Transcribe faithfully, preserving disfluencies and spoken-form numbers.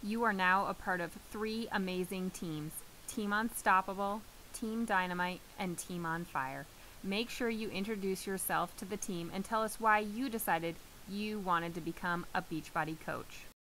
You are now a part of three amazing teams: Team Unstoppable, Team Dynamite, and Team On Fire. Make sure you introduce yourself to the team and tell us why you decided you wanted to become a Beachbody coach.